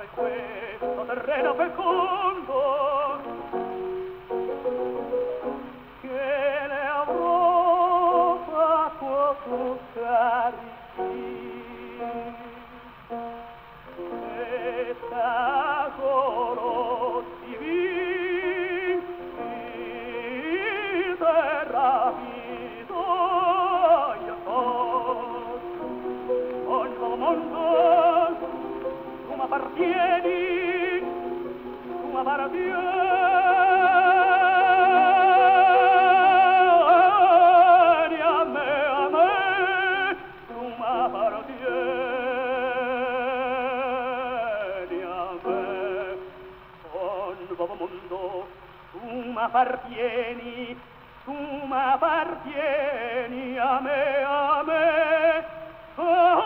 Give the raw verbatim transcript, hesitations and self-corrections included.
questo terreno fecondo che l'Europa può toccare e sacro divin il terra viso io sos ogni nuovo mondo tu m'appartieni tu m'appartieni a me a me tu m'appartieni a me ogni nuovo mondo tu m'appartieni tu m'appartieni a me a me